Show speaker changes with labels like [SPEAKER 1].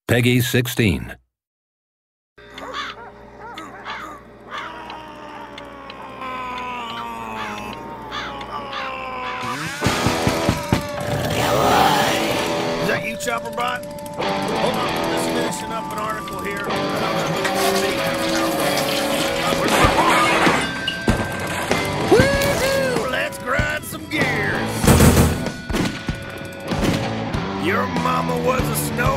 [SPEAKER 1] Peggy 16.
[SPEAKER 2] Is that you, Chopper Bot? Hold on, let's finishing up an article here. Woo-hoo! Let's grind some gears. Your mama was a snow